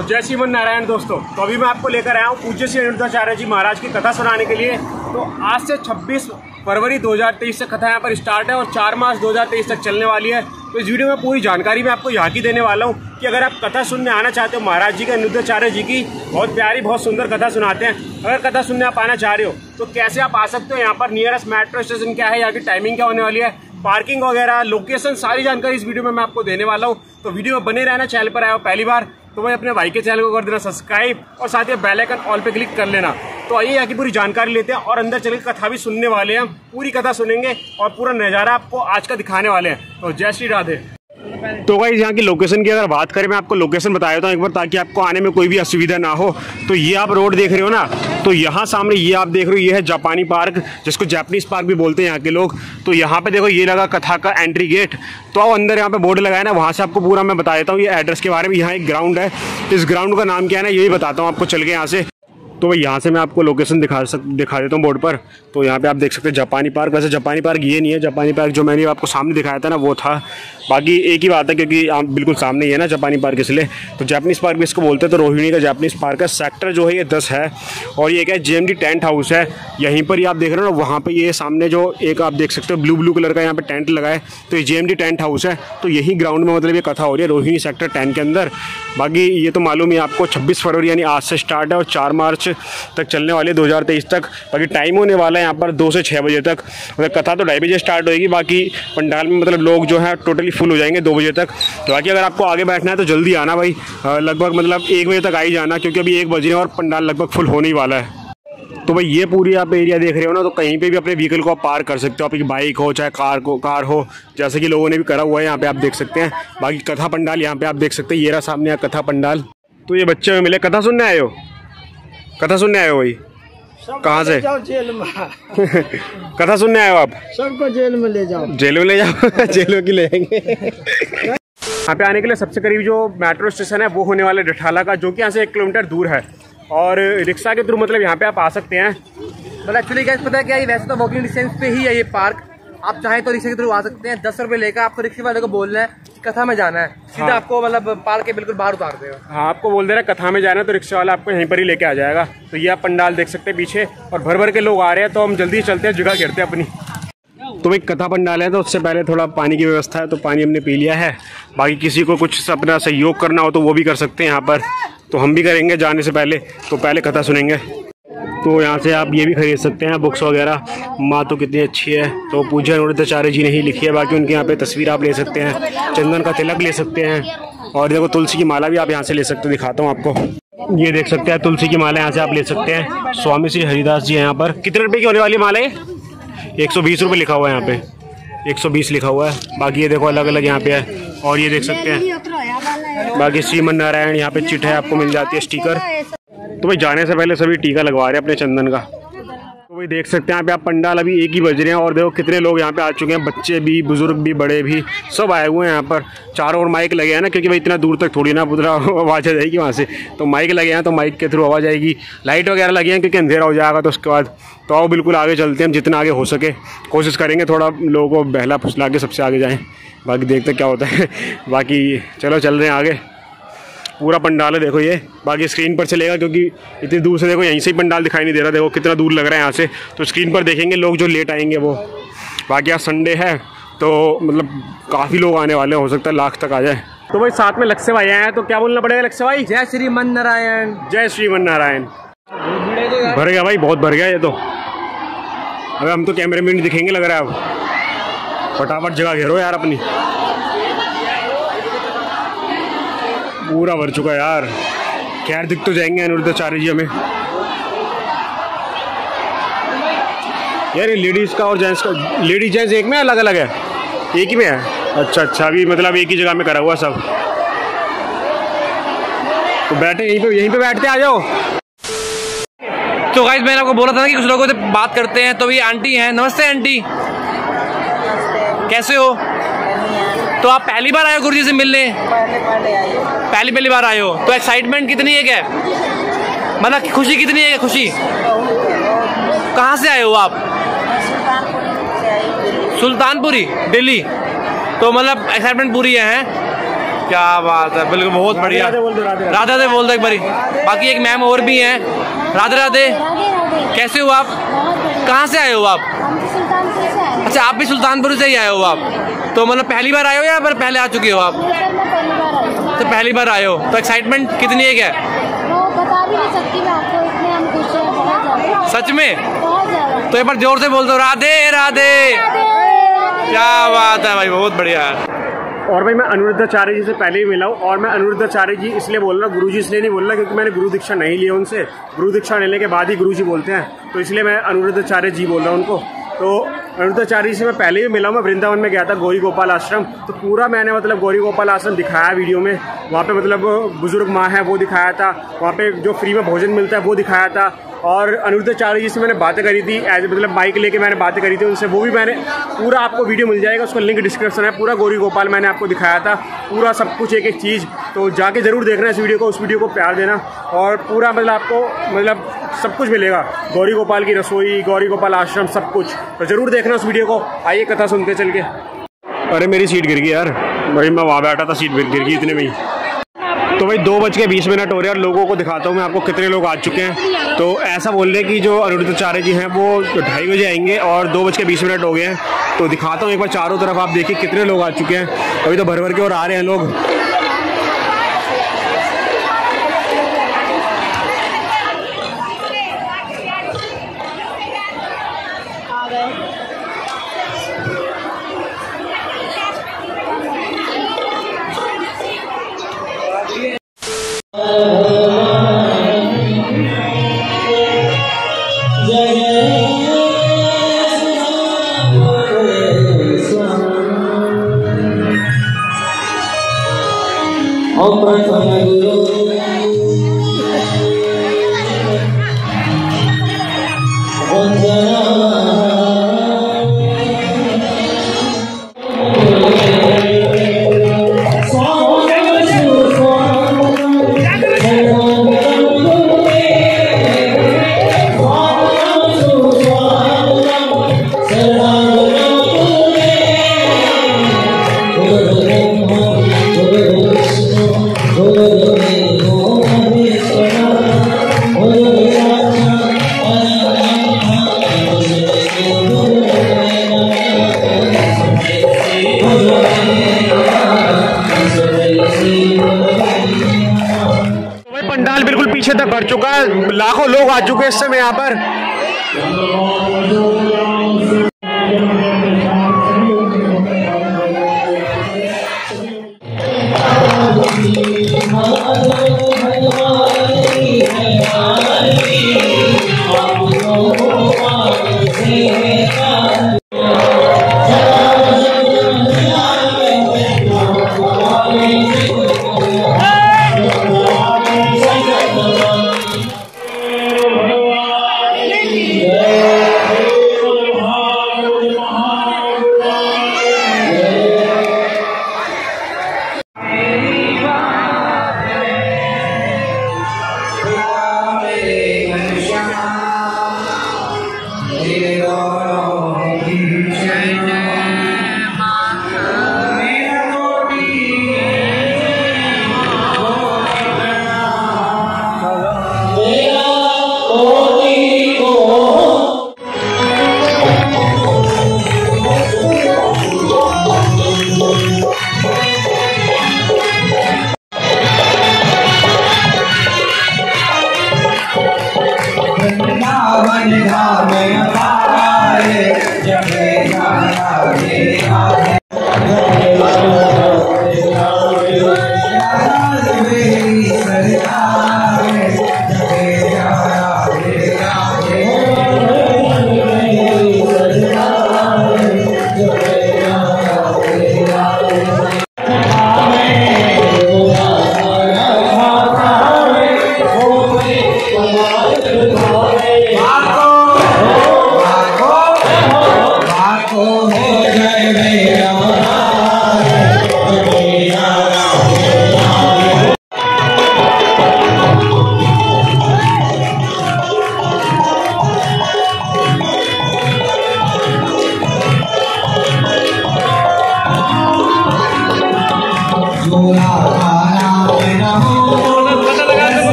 तो जय श्रीमन नारायण दोस्तों। तो अभी मैं आपको लेकर आया हूँ पूज्य श्री अनिरुद्धाचार्य जी महाराज की कथा सुनाने के लिए। तो आज से 26 फरवरी 2023 से कथा यहाँ पर स्टार्ट है और 4 मार्च 2023 तक चलने वाली है। तो इस वीडियो में पूरी जानकारी मैं आपको यहाँ की देने वाला हूँ कि अगर आप कथा सुनने आना चाहते हो महाराज जी के, अनिरुद्धाचार्य जी की बहुत प्यारी बहुत सुंदर कथा सुनाते हैं। अगर कथा सुनने आप आना चाह रहे हो तो कैसे आप आ सकते हो, यहाँ पर नियरेस्ट मेट्रो स्टेशन क्या है, यहाँ की टाइमिंग क्या होने वाली है, पार्किंग वगैरह, लोकेशन, सारी जानकारी इस वीडियो में मैं आपको देने वाला हूँ। तो वीडियो में बने रहना। चैनल पर आया हो पहली बार तो भाई अपने भाई के चैनल को कर देना सब्सक्राइब और साथ ही बेल आइकन ऑल पे क्लिक कर लेना। तो आइए यहाँ की पूरी जानकारी लेते हैं और अंदर चल के कथा भी सुनने वाले हैं। पूरी कथा सुनेंगे और पूरा नज़ारा आपको आज का दिखाने वाले हैं। तो जय श्री राधे। तो गाइस यहाँ की लोकेशन की अगर बात करें, मैं आपको लोकेशन बता देता हूँ एक बार ताकि आपको आने में कोई भी असुविधा ना हो। तो ये आप रोड देख रहे हो ना, तो यहाँ सामने ये आप देख रहे हो, ये है जापानी पार्क, जिसको जापानीज पार्क भी बोलते हैं यहाँ के लोग। तो यहाँ पे देखो ये लगा कथा का एंट्री गेट। तो आओ अंदर, यहाँ पे बोर्ड लगाया ना, वहाँ से आपको पूरा मैं बता देता हूँ ये एड्रेस के बारे में। यहाँ एक ग्राउंड है, इस ग्राउंड का नाम क्या है ना, ये भी बताता हूँ आपको चल के यहाँ से। तो भाई यहाँ से मैं आपको लोकेशन दिखा देता हूँ बोर्ड पर। तो यहाँ पे आप देख सकते हैं जापानी पार्क। वैसे जापानी पार्क ये नहीं है, जापानी पार्क जो मैंने आपको सामने दिखाया था ना वो था। बाकी एक ही बात है क्योंकि आप बिल्कुल सामने ही है ना जापानी पार्क, इसलिए तो जापानीज पार्क भी इसको बोलते हैं। तो रोहिणी का जापानीज पार्क है, सेक्टर जो है ये 10 है और ये क्या है JMD टेंट हाउस है। यहीं पर ही आप देख रहे हो ना, वहाँ पर ये सामने जो एक आप देख सकते हो ब्लू कलर का यहाँ पे टेंट लगा है, तो ये JMD टेंट हाउस है। तो यही ग्राउंड में मतलब ये कथा हो रही है रोहिणी सेक्टर 10 के अंदर। बाकी ये तो मालूम ही आपको 26 फरवरी यानी आज से स्टार्ट है और 4 मार्च तक चलने वाले 2023 तक। बाकी टाइम होने वाला है यहाँ पर 2 से 6 बजे तक। कथा तो 2:30 बजे स्टार्ट होगी। बाकी पंडाल में मतलब लोग जो है टोटली फुल हो जाएंगे 2 बजे तक। तो बाकी अगर आपको आगे बैठना है तो जल्दी आना भाई, लगभग मतलब 1 बजे तक आ ही जाना क्योंकि अभी 1 बज रहे हैं और पंडाल लगभग फुल होने ही वाला है। तो भाई ये पूरी आप एरिया देख रहे हो ना, तो कहीं पे भी अपने व्हीकल को आप पार्क कर सकते हो। आपकी बाइक हो चाहे कार हो, जैसे कि लोगों ने भी करा हुआ है यहाँ पे आप देख सकते हैं। बाकी कथा पंडाल यहाँ पे आप देख सकते हैं, ये रहा सामने कथा पंडाल। तो ये बच्चे में मिले, कथा सुनने आए हो? कथा सुनने आए हो भाई? कहाँ से? जेल में। कथा सुनने आए हो आप? सबको जेल में ले जाओ। जेल में ले जाओ? जेल में ले जाएंगे। यहाँ पे आने के लिए सबसे करीब जो मेट्रो स्टेशन है वो होने वाला है डिठाला का, जो कि यहाँ से 1 किलोमीटर दूर है। और रिक्शा के थ्रू मतलब यहाँ पे आप आ सकते हैं। मतलब एक्चुअली क्या पता है क्या, वैसे तो वॉकिंग डिस्टेंस पे ही है ये पार्क। आप चाहे तो रिक्शा के थ्रू आ सकते हैं। 10 रुपये लेकर आपको रिक्शे वाले को बोलना है कि कथा में जाना है, सीधा आपको मतलब पार्क के बिल्कुल बाहर उतार देगा। हाँ, आपको बोल दे रहा है कथा में जाना है तो रिक्शा वाला आपको यहीं पर ही लेके आ जाएगा। तो ये आप पंडाल देख सकते हैं पीछे और भर के लोग आ रहे हैं। तो हम जल्दी चलते हैं, जगह घेरते हैं अपनी। तो भाई कथा पंडाल है तो उससे पहले थोड़ा पानी की व्यवस्था है, तो पानी हमने पी लिया है। बाकी किसी को कुछ अपना सहयोग करना हो तो वो भी कर सकते हैं यहाँ पर, तो हम भी करेंगे जाने से पहले। तो पहले कथा सुनेंगे। तो यहाँ से आप ये भी खरीद सकते हैं बुक्स वगैरह। माँ तो कितनी अच्छी है, तो पूज्य अनिरुद्धाचार्य जी ने ही लिखी है। बाकी उनके यहाँ पे तस्वीर आप ले सकते हैं, चंदन का तिलक ले सकते हैं और देखो तुलसी की माला भी आप यहाँ से ले सकते हो। दिखाता हूँ आपको, ये देख सकते हैं तुलसी की माला यहाँ से आप ले सकते हैं। स्वामी श्री हरिदास जी यहाँ पर। कितने रुपये की होने वाली माला है? 120 रुपये लिखा हुआ है यहाँ पे, 120 लिखा हुआ है। बाकी ये देखो अलग अलग यहाँ पे है और ये देख सकते हैं। बाकी श्रीमन नारायण यहाँ पे चिट है, आपको मिल जाती है स्टिकर। तो भाई जाने से पहले सभी टीका लगवा रहे हैं अपने चंदन का। तो भाई देख सकते हैं यहाँ पे आप पंडाल अभी 1 ही बज रहे हैं और देखो कितने लोग यहाँ पे आ चुके हैं, बच्चे भी, बुजुर्ग भी, बड़े भी, सब आए हुए हैं यहाँ पर। चारों ओर माइक लगे हैं ना, क्योंकि भाई इतना दूर तक थोड़ी ना पूरा आवाज़ आ जाएगी वहाँ से। तो माइक लगे हैं तो माइक के थ्रू आवाज़ आएगी। लाइट वगैरह लगी हैं क्योंकि अंधेरा हो जाएगा तो उसके बाद। तो आओ बिल्कुल आगे चलते हैं, हम जितना आगे हो सके कोशिश करेंगे, थोड़ा लोगों को बहला फुसला के सबसे आगे जाएँ। बाकी देखते क्या होता है। बाकी चलो चल रहे हैं आगे। पूरा पंडाल है देखो ये। बाकी स्क्रीन पर चलेगा क्योंकि इतनी दूर से देखो, यहीं से ही पंडाल दिखाई नहीं दे रहा। देखो कितना दूर लग रहा है यहाँ से, तो स्क्रीन पर देखेंगे लोग जो लेट आएंगे वो। बाकी आज संडे है तो मतलब काफ़ी लोग आने वाले हैं, हो सकता है लाख तक आ जाए। तो भाई साथ में लक्ष्य भाई आए हैं, तो क्या बोलना पड़ेगा लक्ष्य भाई? जय श्रीमन नारायण। जय श्रीमन नारायण। भर गया भाई, बहुत भर गया ये तो। अबे हम तो कैमरे में नहीं दिखेंगे लग रहा है। अब फटाफट जगह घेरो यार अपनी। पूरा भर चुका यार। खैर दिख तो जाएंगे अनिरुद्धाचार्य जी हमें यार। ये लेडीज़ का और जेंट्स का, लेडीज जेंट्स एक में अलग अलग है? एक ही में है? अच्छा अच्छा, अभी मतलब एक ही जगह में करा हुआ सब। तो बैठे यहीं पे बैठते, आ जाओ। तो गाइस मैंने आपको बोला था ना कि कुछ लोगों से बात करते हैं। तो ये आंटी हैं। नमस्ते आंटी, कैसे हो? तो आप पहली बार आए हो गुरुजी से मिलने? पहली बार आए हो। तो एक्साइटमेंट कितनी है, क्या मतलब खुशी कितनी है? खुशी कहाँ से आए हो आप? सुल्तानपुरी दिल्ली। तो मतलब एक्साइटमेंट पूरी है। क्या बात है, बिल्कुल बहुत बढ़िया। राधे राधे बोल दो एक बारी। बाकी एक मैम और भी हैं। राधे राधे, कैसे हो आप? कहाँ से आए हो आप? अच्छा, आप भी सुल्तानपुर से ही आए हो आप? तो मतलब पहली बार आए हो या फिर पहले आ चुके हो आप? तो पहली बार आए हो, तो एक्साइटमेंट कितनी है? क्या बता भी नहीं सकती मैं आपको, इतने हम खुश हैं बहुत ज़्यादा। सच में? बहुत ज़्यादा। तो एक बार जोर से बोल दो, राधे राधे। क्या बात है भाई, बहुत बढ़िया है। और भाई मैं अनिरुद्धाचार्य जी से पहले ही मिला हूँ, और मैं अनिरुद्धाचार्य जी इसलिए बोल रहा हूँ, गुरुजी इसलिए नहीं बोल रहा क्योंकि मैंने गुरु दीक्षा नहीं ली है उनसे। गुरु दीक्षा लेने के बाद ही गुरुजी बोलते हैं, तो इसलिए मैं अनिरुद्धाचार्य जी बोल रहा हूँ उनको। तो अनिरुद्धाचार्य जी से मैं पहले ही मिला हूँ। मैं वृंदावन में गया था, गौरी गोपाल आश्रम, तो पूरा मैंने मतलब गौरी गोपाल आश्रम दिखाया वीडियो में। वहाँ पे मतलब बुजुर्ग माँ है वो दिखाया था, वहाँ पे जो फ्री में भोजन मिलता है वो दिखाया था। और अनिरुद्धाचार्य जी से मैंने बातें करी थी, एज मतलब बाइक लेके मैंने बातें करी थी उनसे, वो भी मैंने पूरा आपको वीडियो मिल जाएगा, उसका लिंक डिस्क्रिप्शन है। पूरा गौरी गोपाल मैंने आपको दिखाया था, पूरा सब कुछ एक एक चीज़। तो जाके ज़रूर देखना इस वीडियो को, उस वीडियो को प्यार देना, और पूरा मतलब आपको मतलब सब कुछ मिलेगा, गौरी गोपाल की रसोई, गौरी गोपाल आश्रम, सब कुछ। तो ज़रूर देखना उस वीडियो को। आइए कथा सुनते चल के। अरे मेरी सीट गिर गई यार भाई, मैं वहाँ बैठा था, सीट गिर गई इतने में ही। तो भाई 2:20 हो रहे हैं और लोगों को दिखाता हूँ मैं आपको कितने लोग आ चुके हैं। तो ऐसा बोल रहे हैं कि जो अनिरुद्धाचार्य जी हैं वो 2:30 बजे आएंगे और 2:20 हो गए हैं। तो दिखाता हूँ एक बार चारों तरफ, आप देखिए कितने लोग आ चुके हैं। अभी तो भर भर के और आ रहे हैं लोग। पंडाल बिल्कुल पीछे तक भर चुका है, लाखों लोग आ चुके हैं इस समय यहाँ पर।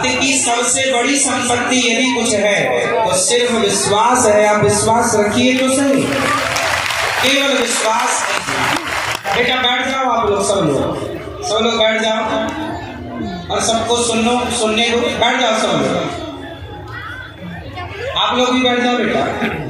की सबसे बड़ी संपत्ति यदि कुछ है तो सिर्फ विश्वास है। आप विश्वास रखिए तो सही, केवल विश्वास। बेटा बैठ जाओ, आप लोग सब लोग बैठ जाओ और सबको सुनने को बैठ जाओ। सब लोग, आप लोग भी बैठ जाओ बेटा,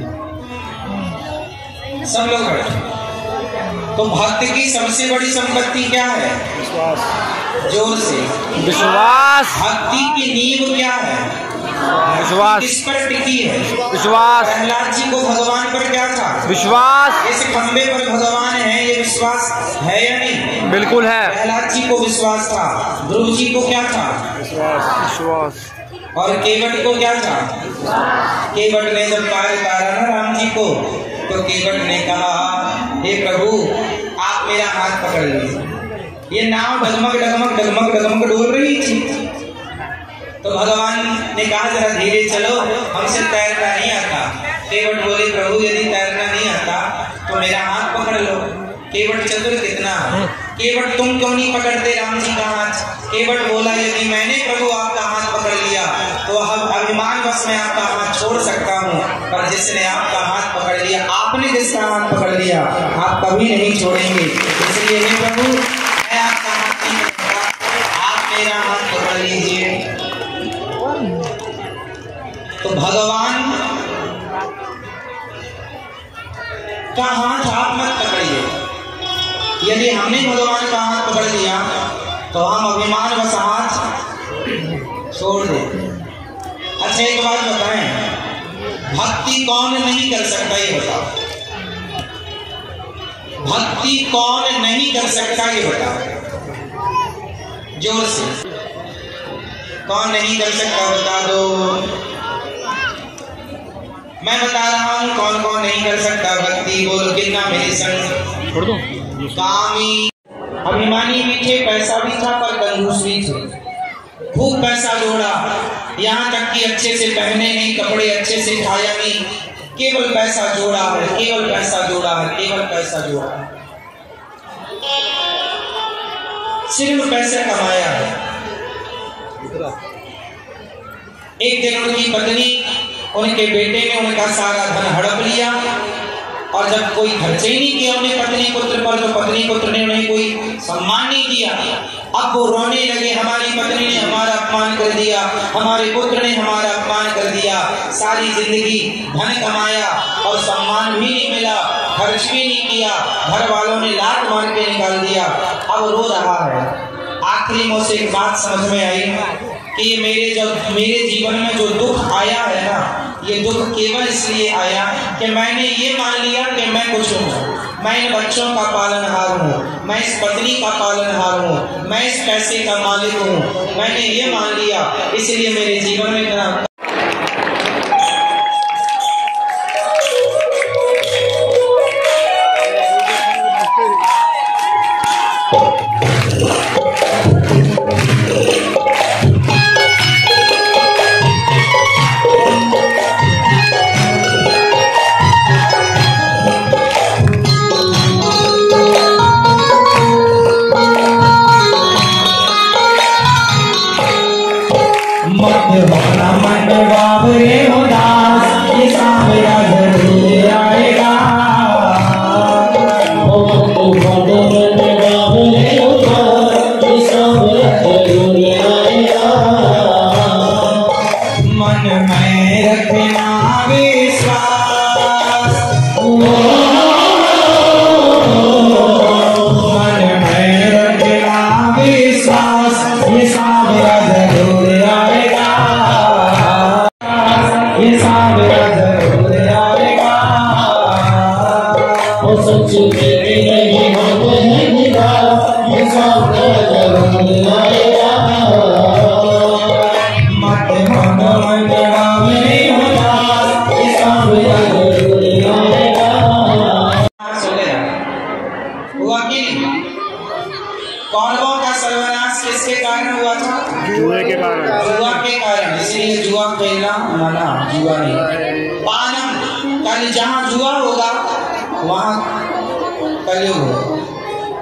सब लोग बैठ जाओ। तो भक्त की सबसे बड़ी संपत्ति क्या है? विश्वास। जोर से, विश्वास। भक्ति की नींव क्या है? विश्वास। किस पर टिकी है? विश्वास। प्रहलाद जी को भगवान पर क्या था? विश्वास। इस खंबे पर भगवान है, ये विश्वास है या नहीं? बिल्कुल है। प्रहलाद जी को विश्वास था। ध्रुव जी को क्या था? विश्वास। और केवट को क्या था? केवट ने जब पार उतारा ना राम जी को, तो केवट ने कहा, हे प्रभु आप मेरा हाथ पकड़ लीजिए। ये नाव डगमग डगमग डगमग डगमग डोल रही थी। तो भगवान ने कहा जरा धीरे चलो, हमसे तैरना नहीं आता। केवट बोले, प्रभु यदि तैरना नहीं आता तो मेरा हाथ पकड़ लो। केवट चतुर कितना, केवट तुम क्यों नहीं पकड़ते राम जी का हाथ? केवट बोला, यदि मैंने प्रभु आपका हाथ पकड़ लिया तो अभिमान वश में आपका हाथ छोड़ सकता हूँ, पर जिसने आपका हाथ पकड़ लिया, आपने जिसका हाथ पकड़ लिया, आप कभी नहीं छोड़ेंगे। इसलिए हे प्रभु मैं आपका हाथ नहीं पकड़ूंगा, आप मेरा हाथ पकड़ लीजिए। तो भगवान का हाथ आप मत पकड़िए। यदि हमने भगवान का हाथ पकड़ लिया तो हम अभिमान वश हाथ छोड़ दें। अच्छा एक बात बताएं, भक्ति कौन नहीं कर सकता ये बताओ? भक्ति कौन नहीं कर सकता ये बताओ? जोर से, कौन नहीं कर सकता बता दो। मैं बता रहा हूं कौन कौन नहीं कर सकता भक्ति। बोलो कितना मेरे संग छोड़ दो। कामी, अभिमानी भी थे, पैसा भी था पर कंजूस भी थे। खूब पैसा जोड़ा, यहाँ तक कि अच्छे से पहने नहीं, कपड़े अच्छे से खाया नहीं, केवल पैसा जोड़ा है, केवल पैसा जोड़ा है, केवल पैसा जोड़ा है, सिर्फ पैसा कमाया है। एक दिन उनकी पत्नी, उनके बेटे ने उनका सारा धन हड़प लिया और जब कोई खर्चे ही नहीं किया उन्हें पत्नी पुत्र पर, तो पत्नी पुत्र ने उन्हें कोई सम्मान नहीं दिया। अब वो रोने लगे, हमारी पत्नी ने हमारा अपमान कर दिया, हमारे पुत्र ने हमारा अपमान कर दिया। सारी जिंदगी धन कमाया और सम्मान भी नहीं मिला, खर्च भी नहीं किया, घर वालों ने लात मार के निकाल दिया। अब रो रहा है। आखिरी में उसे एक बात समझ में आई कि ये मेरे जीवन में जो दुख आया है ना, ये दुख केवल इसलिए आया कि मैंने ये मान लिया कि मैं कुछ हूँ, मैं इन बच्चों का पालनहार हूँ, मैं इस पत्नी का पालनहार हूँ, मैं इस पैसे का मालिक हूँ। मैंने ये मान लिया, इसलिए मेरे जीवन में इतना कौरवों का सर्वनाश किसके कारण हुआ था? जुए के कारण। जुआ के कारण। इसलिए जुआ खेलना मना, जुआ नहीं। पानम, कल जहाँ जुआ होगा वहाँ कलयुग होगा।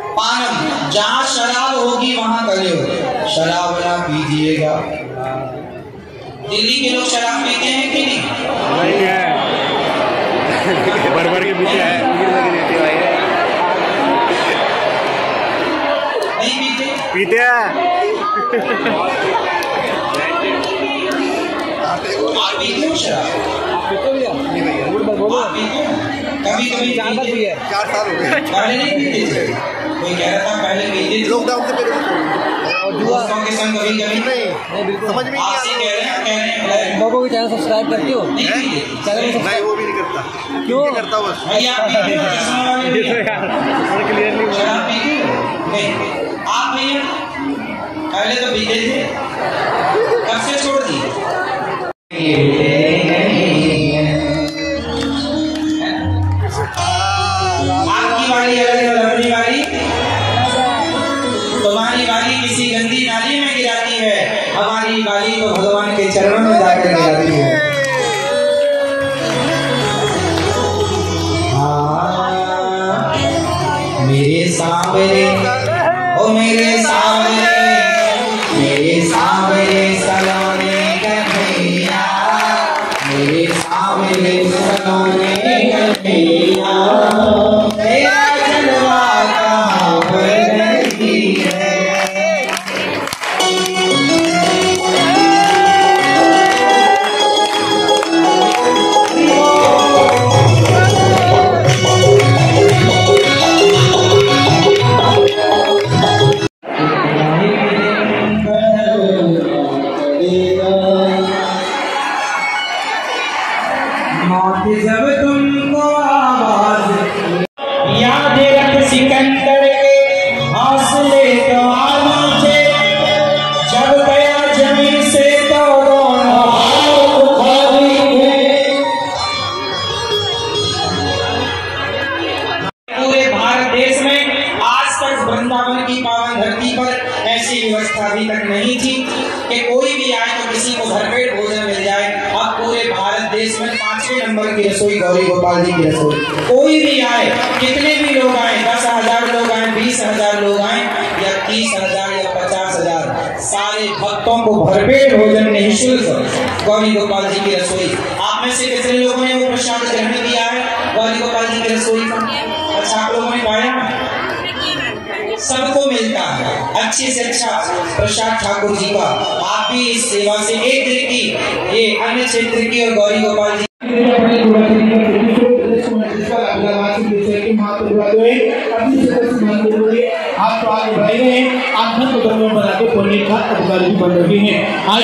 पानम, जहाँ शराब होगी वहाँ कलयुग। शराब ना पीजिएगा। दिल्ली के लोग शराब पीते हैं कि नहीं? नहीं है, भर के पीते हैं। नहीं पीते? पीते हैं। आप पीते हो शराब? कभी कभी 4 साल हो गए। पहले नहीं पीते थे? कोई कह रहा था पहले पीते थे। लॉकडाउन से पहले दोस्तों के संग कभी कभी समझ में आपसे कह रहे हैं लोगों को चैनल सब्सक्राइब करते हो? नहीं पीते। चैनल नहीं, वो भी नहीं करता। क्यों करता बस भैया आप पीते हो? चश्मा वाले भैया शराब पीते हो? नहीं। आप भैया पहले तो पीते थे, कब से छोड़ दिए? आपकी बारी अलग है, अपनी बारी। तुम्हारी बारी किसी गंदी नाली में गिराती है, हमारी बारी तो भगवान के चरणों में जाकर गिराती है। मेरे सामने ओ मेरे सामने, मेरे सामने सलोने कन्हैया, मेरे सामने सलोने कन्हैया, तेरा जलवा कहाँ पर नहीं है। जब तुमको आवाज याद रख सिकंदर के हौसले तो आलम थे, जब गया जमीन से तो दोनों हाथ खाली थे। पूरे भारत देश में आज तक वृंदावन की पावन धरती पर ऐसी व्यवस्था अभी तक नहीं थी कि कोई भी आए तो किसी को भरपेट भोजन मिल जाए। अब पूरे भारत देश में 5वें नंबर की रसोई गौरी गोपाल जी की रसोई। कोई भी आए, कितने भी लोग आए, 10,000 लोग आए, 20,000 लोग आए या 30,000 या 50,000, सारे भक्तों को भरपेट भोजन निःशुल्क गौरी गोपाल जी की रसोई। आप में से कितने लोगों ने वो प्रसाद ग्रहण किया है गौरी गोपाल जी की रसोई का? अच्छा, आप लोगों ने पाया? सबको मिलता है अच्छे से अच्छा प्रसाद ठाकुर जी का। आप भी इस सेवा से एक दिन की, ये अन्य क्षेत्र की और गौरी गोपाल जी आप तो आगे बढ़ रहे हैं, आप धन को बनाते पुण्य का अधिकारी बन रहे हैं।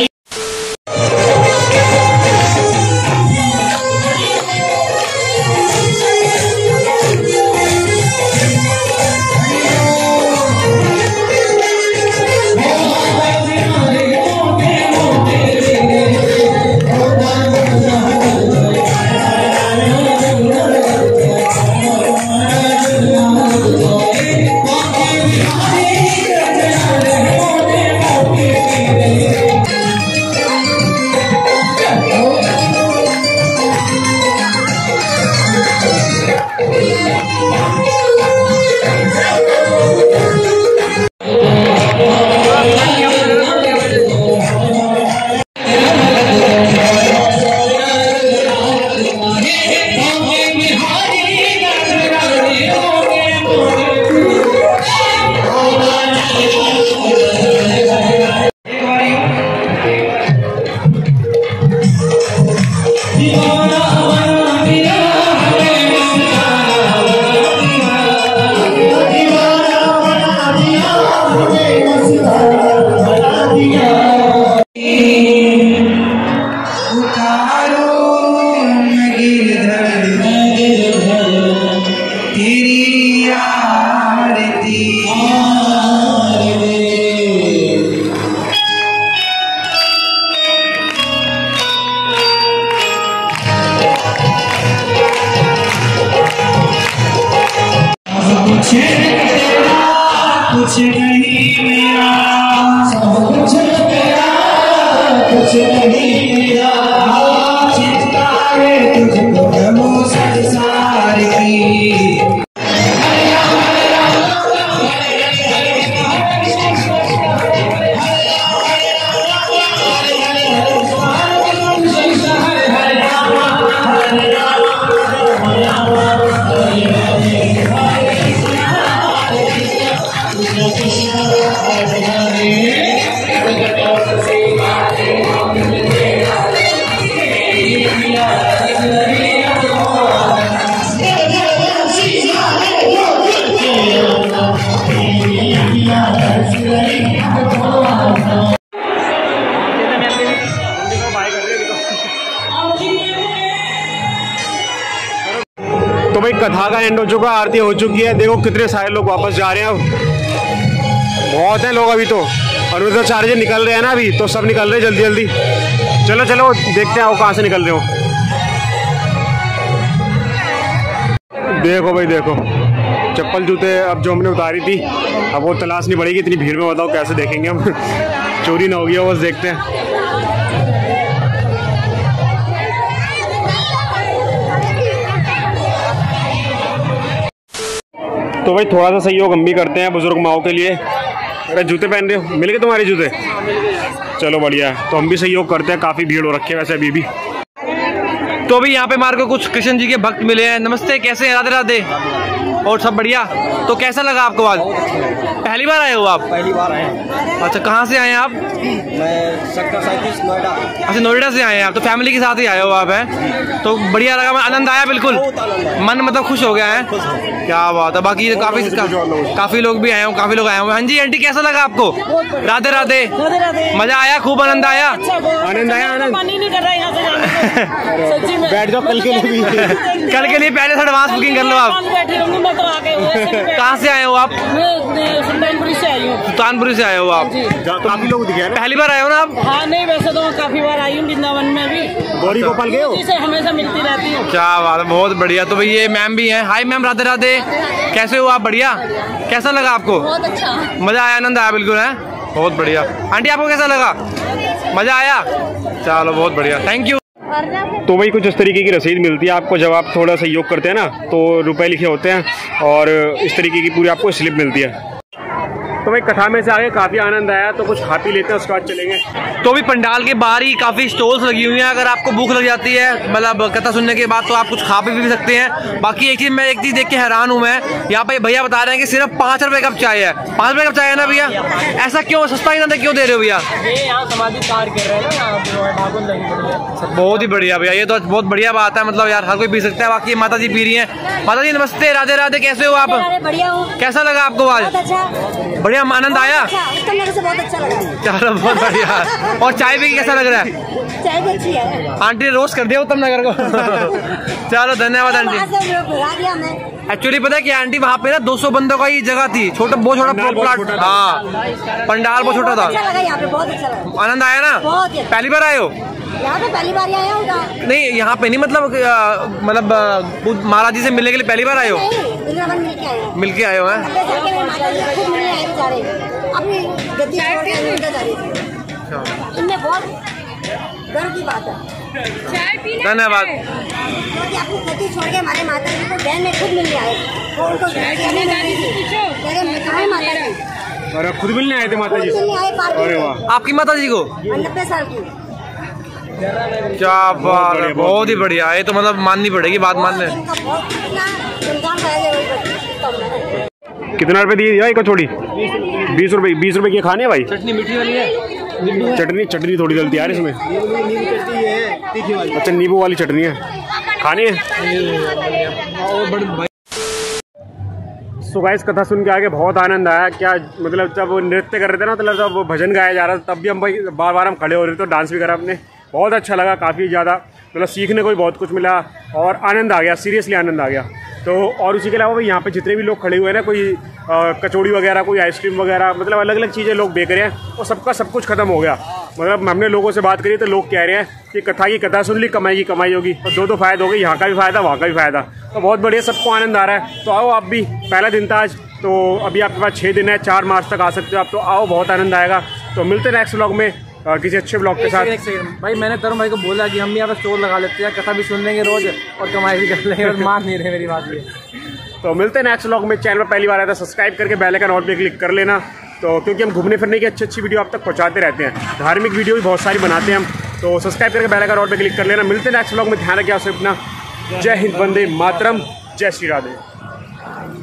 कुछ नहीं मेरा, सब कुछ तेरा, कुछ नहीं मेरा, चिंता है तुझको प्रभु संसार की। तो भाई कथा का एंड हो चुका, आरती हो चुकी है। देखो कितने सारे लोग वापस जा रहे हैं, अब बहुत हैं लोग अभी तो। अनुरुद्धाचार्य जी निकल रहे हैं ना अभी, तो सब निकल रहे हैं जल्दी जल्दी। चलो चलो देखते हैं वो कहाँ से निकल रहे हो। देखो भाई देखो, चप्पल जूते अब जो हमने उतारी थी अब वो तलाशनी पड़ेगी इतनी भीड़ में, बताओ कैसे देखेंगे हम। चोरी ना हो गया, बस देखते हैं। तो भाई थोड़ा सा सहयोग हम भी करते हैं बुजुर्ग माओ के लिए। अरे जूते पहन रहे हो, मिल गए तुम्हारे जूते? चलो बढ़िया, तो हम भी सहयोग करते हैं। काफ़ी भीड़ हो रखी है वैसे अभी भी। तो अभी यहाँ पे हमारे को कुछ कृष्ण जी के भक्त मिले हैं। नमस्ते, कैसे हैं? राधे राधे। और सब बढ़िया? तो कैसा लगा आपको आज? पहली बार आए हो आप? पहली बार आए हैं। अच्छा, कहाँ से आए हैं आप? मैं सेक्टर 37 नोएडा। अच्छा, नोएडा से आए हैं आप, तो फैमिली के साथ ही आए हो आप? हैं तो बढ़िया लगा, आनंद आया बिल्कुल, मन मतलब खुश हो गया है। क्या बात है। बाकी काफी लोग भी आए हो, काफी लोग आए हो। हाँ जी आंटी, कैसा लगा आपको? राधे राधे। मजा आया? खूब आनंद आया? आनंद आया? आनंद बैठ जाओ, कल के लिए भी। कल के लिए पहले से एडवांस बुकिंग कर लो आप। कहाँ से आए हो आप? सुल्तानपुरी से आई हूँ। सुल्तानपुरी से आए हो आप? काफी लोग दिखे हैं। पहली बार आए हो ना आप? हाँ नहीं, वैसे तो मैं काफी बार आई हूँ वृंदावन में भी। गौरी गोपाल गए हो? इसे हमेशा मिलती रहती हूँ। क्या बात है, बहुत बढ़िया। तो भाई ये मैम भी हैं। Hi ma'am, Radhe Radhe. कैसे हो आप? बढ़िया। कैसा लगा आपको? बहुत अच्छा, मजा आया? आनंद आया बिल्कुल है? बहुत बढ़िया। आंटी आपको कैसा लगा? मजा आया? चलो बहुत बढ़िया, थैंक यू। तो भाई कुछ इस तरीके की रसीद मिलती है आपको जब आप थोड़ा सहयोग करते हैं ना, तो रुपए लिखे होते हैं और इस तरीके की पूरी आपको स्लिप मिलती है। तो भाई कथा में से आगे काफ़ी आनंद आया, तो कुछ खा पी लेते हैं, उसके बाद चलेंगे। तो भी पंडाल के बाहर ही काफी स्टॉल्स लगी हुई हैं। अगर आपको भूख लग जाती है मतलब कथा सुनने के बाद, तो आप कुछ खा भी सकते हैं। बाकी एक चीज देख के हैरान हूँ मैं, यहाँ पे भैया बता रहे हैं कि सिर्फ 5 रुपए कप चाय है। 5 रुपए कप चाय है ना भैया? ऐसा क्यों? सस्ता ही ना क्यों दे रहे हो भैया? समाधि कार्य कर रहे हैं। बहुत ही बढ़िया भैया, ये तो बहुत बढ़िया बात है। मतलब यार हर कोई पी सकता है। बाकी माता जी पी रही हैं। माता जी नमस्ते, राधे राधे। कैसे हो आप? बढ़िया हूँ। कैसा लगा आपको आज? बढ़िया, आनंद आया? बहुत अच्छा लगा। चलो बहुत बढ़िया। और चाय भी कैसा लग रहा है? चाय भी अच्छी है। आंटी ने रोस्ट कर दिया उत्तम नगर को। चलो धन्यवाद आंटी। एक्चुअली पता है कि आंटी वहाँ पे ना 200 बंदों का ही जगह थी, बहुत छोटा प्लॉट। हाँ, पंडाल बहुत छोटा था। यहाँ पे बहुत अच्छा लगा। आनंद आया ना? पहली बार आए हो? यहाँ पे पहली बार आया हूँ। नहीं यहाँ पे नहीं, मतलब महाराज जी से मिलने के लिए पहली बार आए हो? मिल के आए हो? हैं इनमें बहुत गर्व की बात है। धन्यवाद। अपनी गति छोड़ के हमारे माता जी को बहन ने खुद मिलने आए। और खुद मिलने आए थे माता जी? अरे वाह। आपकी माता जी को? 90 साल की। क्या बात है, बहुत ही बढ़िया। ये तो मतलब माननी पड़ेगी, बात मान ले। कितना रुपए दिए भाई कचौड़ी? 20 रुपए। 20 रुपए की खाने भाई? चटनी मीठी वाली है? चटनी थोड़ी डलती है यार इसमें। अच्छा, नींबू वाली चटनी है, खानी है। सो गाइस कथा सुन के आगे बहुत आनंद आया। क्या मतलब जब वो नृत्य कर रहे थे ना, मतलब जब वो भजन गाया जा रहा था, तब भी हम भाई बार बार हम खड़े हो रहे थे, तो डांस भी करा हमने। बहुत अच्छा लगा, काफ़ी ज़्यादा मतलब सीखने को भी बहुत कुछ मिला और आनंद आ गया, सीरियसली आनंद आ गया। तो और उसी के अलावा भाई यहाँ पे जितने भी लोग खड़े हुए हैं ना, कोई कचौड़ी वगैरह, कोई आइसक्रीम वगैरह, मतलब अलग अलग चीज़ें लोग बेच रहे हैं, और सबका सब कुछ खत्म हो गया। मतलब हमने लोगों से बात करी तो लोग कह रहे हैं कि कथा की कथा सुन ली, कमाई की कमाई होगी, तो दो फायदे हो गए, यहाँ का भी फायदा, वहाँ का भी फायदा। तो बहुत बढ़िया, सबको आनंद आ रहा है। तो आओ आप भी, पहला दिन था आज, तो अभी आपके पास 6 दिन है, 4 मार्च तक आ सकते हो आप। तो आओ, बहुत आनंद आएगा। तो मिलते हैं नेक्स्ट व्लॉग में किसी अच्छे ब्लॉग के साथ। भाई मैंने तरुण भाई को बोला कि हम भी यहाँ पे स्टोर लगा लेते हैं, कथा भी सुन लेंगे रोज और कमाई भी कर लेंगे, और मान नहीं रहे मेरी बात ये। तो मिलते हैं नेक्स्ट व्लॉग में। चैनल पर पहली बार आया था, सब्सक्राइब करके बेल आइकन ऑल पे क्लिक कर लेना। तो क्योंकि हम घूमने फिरने की अच्छी वीडियो आप तक पहुँचाते रहते हैं, धार्मिक वीडियो भी बहुत सारी बनाते हैं हम, तो सब्सक्राइब करके बेल आइकन ऑल पे क्लिक कर लेना। मिलते हैं नेक्स्ट व्लॉग में। ध्यान रखिए आप सब अपना। जय हिंद, वंदे मातरम, जय श्री राधे।